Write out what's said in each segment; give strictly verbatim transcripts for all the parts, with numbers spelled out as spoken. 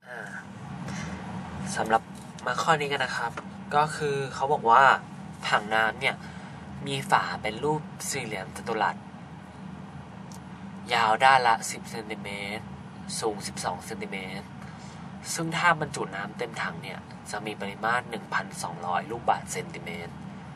สำหรับมาข้อนี้กันนะครับก็คือเขาบอกว่าถังน้ำเนี่ยมีฝาเป็นรูปสี่เหลี่ยมจัตุรัสยาวด้านละสิบเซนติเมตรสูงสิบสองเซนติเมตรซึ่งถ้าบรรจุน้ำเต็มถังเนี่ยจะมีปริมาตร หนึ่งพันสองร้อย ลูกบาศก์เซนติเมตร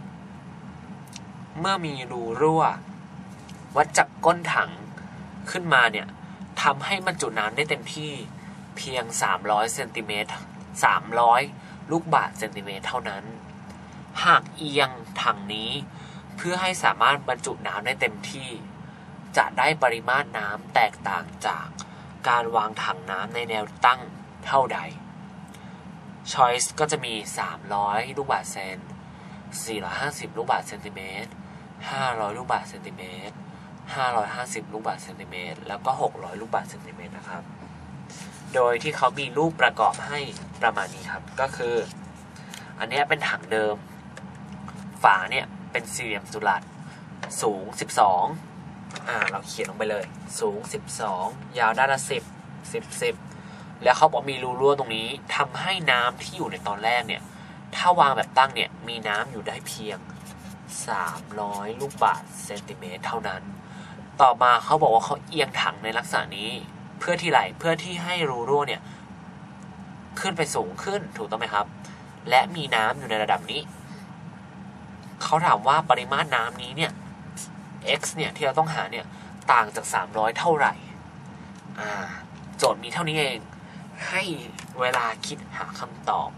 เมื่อมีรูรั่ววัดจากก้นถังขึ้นมาเนี่ยทำให้บรรจุน้ำได้เต็มที่เพียงสามร้อยเซนติเมตรสามร้อยลูกบาศก์เซนติเมตรเท่านั้นหากเอียงถังนี้เพื่อให้สามารถบรรจุน้ำได้เต็มที่จะได้ปริมาตรน้ำแตกต่างจากการวางถังน้ำในแนวตั้งเท่าใด Choice ก็จะมีสามร้อยลูกบาศก์เซนสี่ร้อยห้าสิบลูกบาศก์เซนติเมตรห้าร้อยลูกบาศก์เซนติเมตรห้าร้อยห้าสิบลูกบาศก์เซนติเมตรแล้วก็หกร้อยลูกบาศก์เซนติเมตรนะครับโดยที่เขามีรูปประกอบให้ประมาณนี้ครับก็คืออันนี้เป็นถังเดิมฝาเนี่ยเป็นสี่เหลี่ยมจัตุรัสสูงสิบสองอ่าเราเขียนลงไปเลยสูงสิบสองยาวด้านละสิบ สิบ สิบแล้วเขาบอกมีรูรั่วตรงนี้ทำให้น้ำที่อยู่ในตอนแรกเนี่ยถ้าวางแบบตั้งเนี่ยมีน้ำอยู่ได้เพียงสามร้อยลูกบาศก์เซนติเมตรเท่านั้นต่อมาเขาบอกว่าเขาเอียงถังในลักษณะนี้เพื่อที่ไหลเพื่อที่ให้รูรั่วเนี่ยขึ้นไปสูงขึ้นถูกต้องไหมครับและมีน้ำอยู่ในระดับนี้เขาถามว่าปริมาตรน้ำนี้เนี่ย x เนี่ยที่เราต้องหาเนี่ยต่างจากสามร้อยเท่าไหร่อ่าโจทย์มีเท่านี้เองให้เวลาคิดหาคำตอบ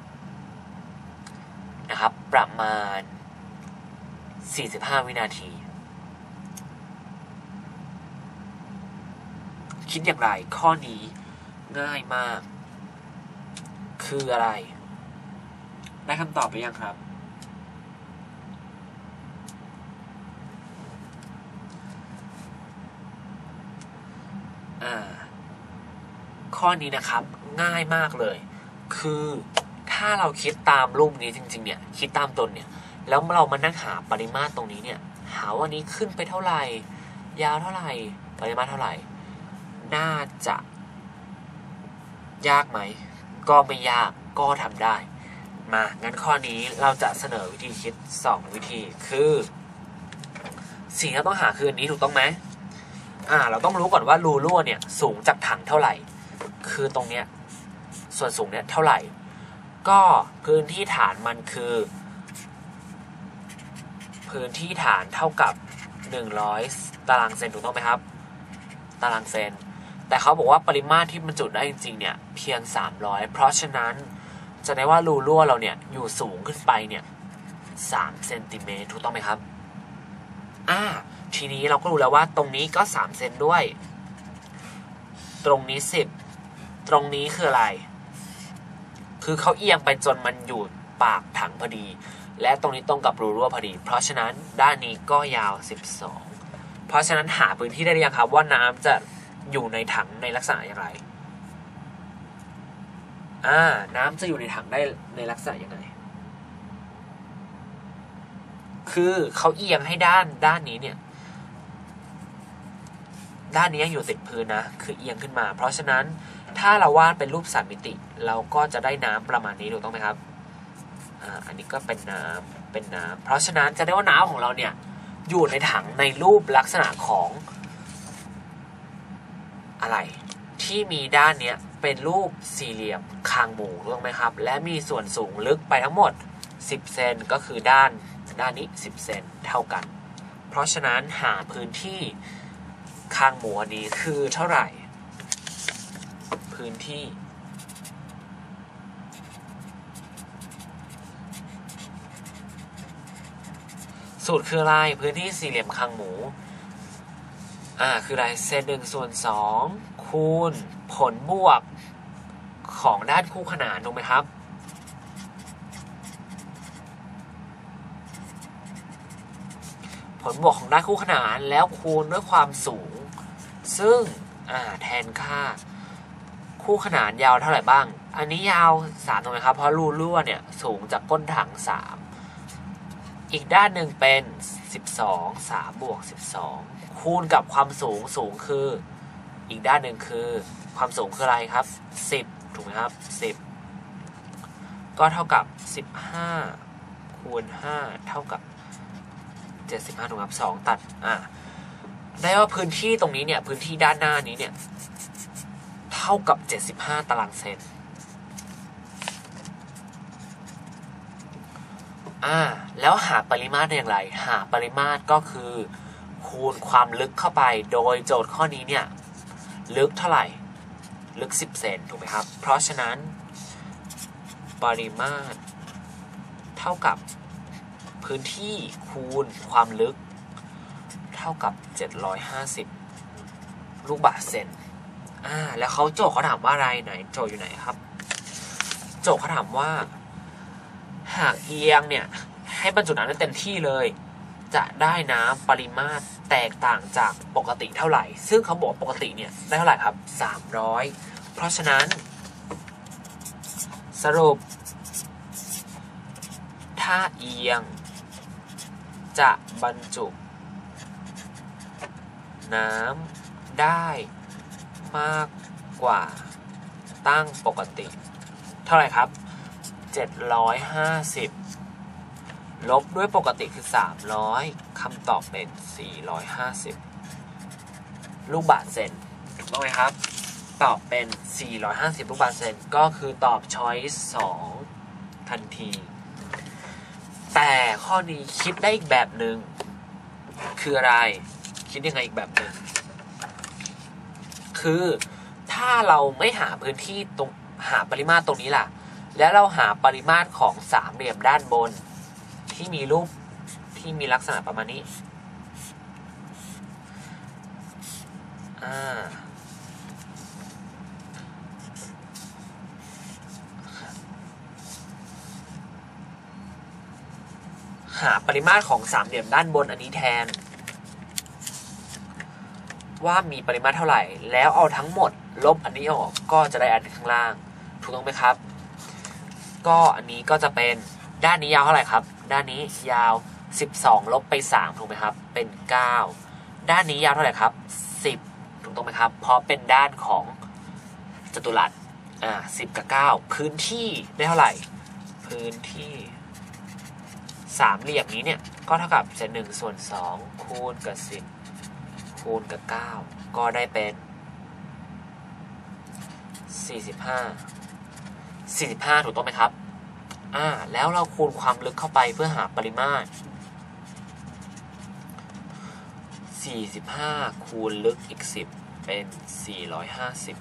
นะครับประมาณสี่สิบห้าวินาทีคิดอย่างไรข้อนี้ง่ายมากคืออะไรได้คำตอบหรือยังครับอ่าข้อนี้นะครับง่ายมากเลยคือถ้าเราคิดตามรูปนี้จริงๆเนี่ยคิดตามต้นเนี่ยแล้วเรามานั่งหาปริมาตรตรงนี้เนี่ยหาว่านี้ขึ้นไปเท่าไหร่ยาวเท่าไหร่ปริมาตรเท่าไหร่น่าจะยากไหมก็ไม่ยากก็ทำได้มางั้นข้อนี้เราจะเสนอวิธีคิดสองวิธีคือสิ่งที่เราต้องหาคืออันนี้ถูกต้องไหมอ่าเราต้องรู้ก่อนว่ารูรั่วเนี่ยสูงจากถังเท่าไหร่คือตรงเนี้ยส่วนสูงเนี่ยเท่าไหร่ก็พื้นที่ฐานมันคือพื้นที่ฐานเท่ากับหนึ่งร้อยตารางเซนถูกต้องไหมครับตารางเซนแต่เขาบอกว่าปริมาตรที่บรรจุได้จริงๆเนี่ยเพียงสามร้อยเพราะฉะนั้นจะได้ว่ารูรั่วเราเนี่ยอยู่สูงขึ้นไปเนี่ยสามเซนติเมตรถูกต้องไหมครับอ่าทีนี้เราก็รู้แล้วว่าตรงนี้ก็สามเซนด้วยตรงนี้สิบตรงนี้คืออะไรคือเขาเอียงไปจนมันอยู่ปากถังพอดีและตรงนี้ตรงกับรูรั่วพอดีเพราะฉะนั้นด้านนี้ก็ยาวสิบสองเพราะฉะนั้นหาพื้นที่ได้หรือยังครับว่าน้ำจะอยู่ในถังในลักษณะอย่างไรอ่าน้ำจะอยู่ในถังได้ในลักษณะยังไงคือเขาเอียงให้ด้านด้านนี้เนี่ยด้านนี้อยู่ติดพื้นนะคือเอียงขึ้นมาเพราะฉะนั้นถ้าเราวาดเป็นรูปสามมิติเราก็จะได้น้ำประมาณนี้ถูกต้องไหมครับอ่าอันนี้ก็เป็นน้ำเป็นน้ำเพราะฉะนั้นจะได้ว่าน้ำของเราเนี่ยอยู่ในถังในรูปลักษณะของอะไรที่มีด้านเนี้ยเป็นรูปสี่เหลี่ยมคางหมูถูกต้องไหมครับและมีส่วนสูงลึกไปทั้งหมดสิบเซนก็คือด้านด้านนี้สิบเซนเท่ากันเพราะฉะนั้นหาพื้นที่คางหมูอันนี้คือเท่าไหร่พื้นที่สูตรคืออะไรพื้นที่สี่เหลี่ยมคางหมูอ่าคืออะไรเศษหนึ่งส่วนสองคูณผลบวกของด้านคู่ขนานถูกไหมครับผลบวกของด้านคู่ขนานแล้วคูณด้วยความสูงซึ่งอ่าแทนค่าคู่ขนานยาวเท่าไหร่บ้างอันนี้ยาวสามถูกไหมครับเพราะรูรั่วเนี่ยสูงจากก้นถังสามอีกด้านหนึ่งเป็นสิบสอง สามบวกสิบสองคูณกับความสูงสูงคืออีกด้านหนึ่งคือความสูงคืออะไรครับสิบถูกไหมครับสิบก็เท่ากับสิบห้าคูณห้าเท่ากับเจ็ดสิบห้าถูกครับสองตัดอ่ะได้ว่าพื้นที่ตรงนี้เนี่ยพื้นที่ด้านหน้านี้เนี่ยเท่ากับเจ็ดสิบห้าตารางเซนอ่าแล้วหาปริมาตรอย่างไรหาปริมาตรก็คือคูณความลึกเข้าไปโดยโจทย์ข้อนี้เนี่ยลึกเท่าไหร่ลึกสิบเซนถูกไหมครับเพราะฉะนั้นปริมาตรเท่ากับพื้นที่คูณความลึกเท่ากับเจ็ดร้อยห้าสิบลูกบาศก์เซนอ่าแล้วเขาโจทย์เขาถามว่าอะไรไหนโจทย์อยู่ไหนครับโจทย์เขาถามว่าหากเอียงเนี่ยให้บรรจุน้ำได้เต็มที่เลยจะได้น้ำปริมาตรแตกต่างจากปกติเท่าไหร่ซึ่งเขาบอกปกติเนี่ยได้เท่าไหร่ครับสามร้อยเพราะฉะนั้นสรุปถ้าเอียงจะบรรจุน้ำได้มากกว่าตั้งปกติเท่าไหร่ครับเจ็ดร้อยห้าสิบลบด้วยปกติคือสามร้อยคำตอบเป็นสี่ร้อยห้าสิบลูกบาศก์เซนถูกต้องไหมครับตอบเป็นสี่ร้อยห้าสิบลูกบาศก์เซนก็คือตอบช้อยส์สองทันทีแต่ข้อนี้คิดได้อีกแบบหนึ่งคืออะไรคิดยังไงอีกแบบหนึ่งคือถ้าเราไม่หาพื้นที่ตรงหาปริมาตรตรงนี้ล่ะแล้วเราหาปริมาตรของสามเหลี่ยมด้านบนที่มีรูปที่มีลักษณะประมาณนี้อ่าหาปริมาตรของสามเหลี่ยมด้านบนอันนี้แทนว่ามีปริมาตรเท่าไหร่แล้วเอาทั้งหมดลบอันนี้ออกก็จะได้อันข้างล่างถูกต้องไหมครับก็อันนี้ก็จะเป็นด้านนี้ยาวเท่าไหร่ครับด้านนี้ยาวสิบสองลบไปสามถูกไหมครับเป็นเก้าด้านนี้ยาวเท่าไหร่ครับสิบถูกต้องไหมครับเพราะเป็นด้านของจัตุรัสอ่าสิบกับเก้าพื้นที่ได้เท่าไหร่พื้นที่สามเหลี่ยมนี้เนี่ยก็เท่ากับจะหนึ่งส่วนสองคูณกับสิบคูณกับเก้าก็ได้เป็นสี่สิบห้า สี่สิบห้าถูกต้องไหมครับอ่าแล้วเราคูณความลึกเข้าไปเพื่อหาปริมาตรสี่สิบห้าคูณลึกอีกสิบเป็นสี่ร้อยห้าสิบ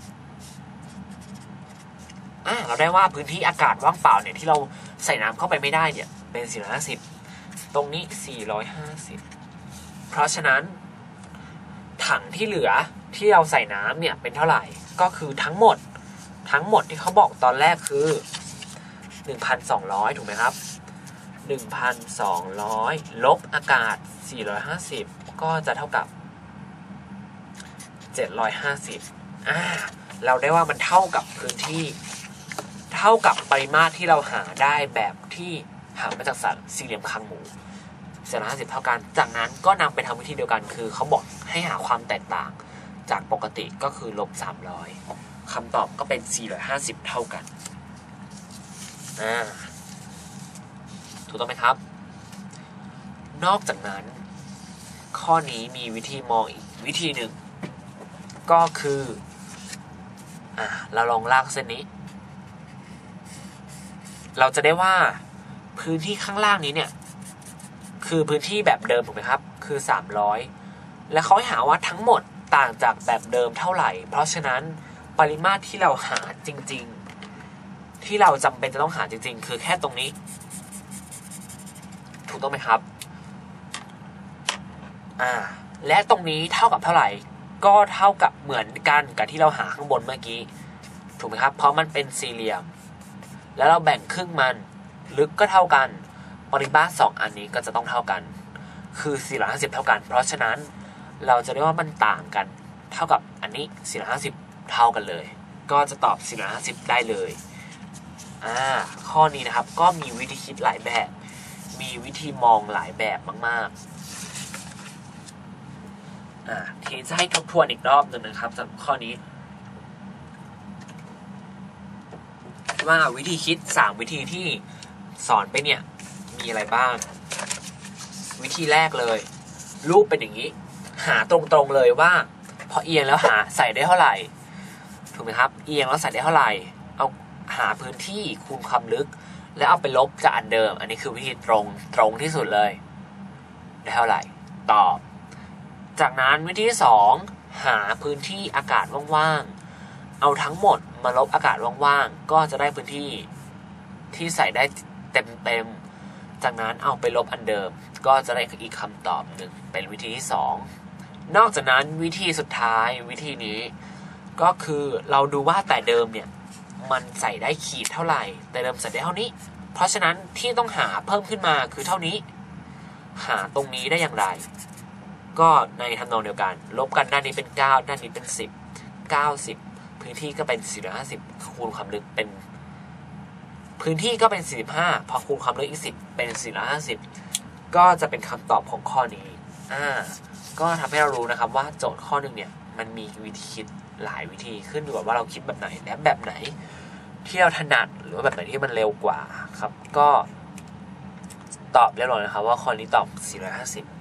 อ่าเราได้ว่าพื้นที่อากาศว่างเปล่าเนี่ยที่เราใส่น้ำเข้าไปไม่ได้เนี่ยเป็นสี่ร้อยห้าสิบตรงนี้สี่ร้อยห้าสิบเพราะฉะนั้นถังที่เหลือที่เราใส่น้ำเนี่ยเป็นเท่าไหร่ก็คือทั้งหมดทั้งหมดที่เขาบอกตอนแรกคือ หนึ่งพันสองร้อย ถูกไหมครับ หนึ่งพันสองร้อย ลบอากาศสี่ร้อยห้าสิบก็จะเท่ากับเจ็ดร้อยห้าสิบอ่าเราได้ว่ามันเท่ากับพื้นที่เท่ากับปริมาตรที่เราหาได้แบบที่หามาจากสัตว์สี่เหลี่ยมคางหมูเจ็ดร้อยห้าสิบเท่ากันจากนั้นก็นำไปทำวิธีเดียวกันคือเขาบอกให้หาความแตกต่างจากปกติก็คือลบสามร้อยคำตอบก็เป็นสี่ร้อยห้าสิบเท่ากันอ่าถูกต้องไหมครับนอกจากนั้นข้อนี้มีวิธีมองอีกวิธีหนึ่งก็คืออ่าเราลองลากเส้นนี้เราจะได้ว่าพื้นที่ข้างล่างนี้เนี่ยคือพื้นที่แบบเดิมถูกไหมครับคือสามร้อยและเขาให้หาว่าทั้งหมดต่างจากแบบเดิมเท่าไหร่เพราะฉะนั้นปริมาตรที่เราหาจริงๆที่เราจำเป็นจะต้องหาจริงๆคือแค่ตรงนี้ถูกต้องไหมครับอ่าและตรงนี้เท่ากับเท่าไหร่ก็เท่ากับเหมือนกันกับที่เราหาข้างบนเมื่อกี้ถูกไหมครับเพราะมันเป็นสี่เหลี่ยมแล้วเราแบ่งครึ่งมันลึกก็เท่ากันปริมาตรสองอันนี้ก็จะต้องเท่ากันคือสี่ร้อยห้าสิบเท่ากันเพราะฉะนั้นเราจะได้ว่ามันต่างกันเท่ากับอันนี้สี่ร้อยห้าสิบเท่ากันเลยก็จะตอบสี่ร้อยห้าสิบได้เลยอ่าข้อนี้นะครับก็มีวิธีคิดหลายแบบมีวิธีมองหลายแบบมากๆอ่าทีจะให้ทบทวนอีกรอบหนึ่งนะครับสำหรับข้อนี้ว่าวิธีคิดสามวิธีที่สอนไปเนี่ยมีอะไรบ้างวิธีแรกเลยรูปเป็นอย่างนี้หาตรงๆเลยว่าพอเอียงแล้วหาใส่ได้เท่าไหร่ถูกไหมครับเอียงแล้วใส่ได้เท่าไหร่เอาหาพื้นที่คูณความลึกแล้วเอาไปลบจากอันเดิมอันนี้คือวิธีตรงตรงที่สุดเลยได้เท่าไหร่ตอบจากนั้นวิธีที่สองหาพื้นที่อากาศว่างๆเอาทั้งหมดมาลบอากาศว่างๆก็จะได้พื้นที่ที่ใส่ได้เต็มๆจากนั้นเอาไปลบอันเดิมก็จะได้อีกคำตอบหนึ่งเป็นวิธีที่สองนอกจากนั้นวิธีสุดท้ายวิธีนี้ก็คือเราดูว่าแต่เดิมเนี่ยมันใส่ได้ขีดเท่าไหร่แต่เดิมใส่ได้เท่านี้เพราะฉะนั้นที่ต้องหาเพิ่มขึ้นมาคือเท่านี้หาตรงนี้ได้อย่างไรก็ในทำนองเดียวกันลบกันด้านนี้เป็นเก้าด้านนี้เป็นสิบ เก้าสิบพื้นที่ก็เป็นสี่ร้อยห้าสิบคูณความลึกเป็นพื้นที่ก็เป็นสี่สิบห้าพอคูณความลึกอีกสิบเป็นสี่ร้อยห้าสิบก็จะเป็นคำตอบของข้อนี้อ่าก็ทำให้เรารู้นะครับว่าโจทย์ข้อหนึ่งเนี่ยมันมีวิธีคิดหลายวิธีขึ้นอยู่กับว่าเราคิดแบบไหนและแบบไหนที่เราถนัดหรือว่าแบบไหนที่มันเร็วกว่าครับก็ตอบเรียบร้อยนะครับว่าข้อนี้ตอบสี่ร้อยห้าสิบ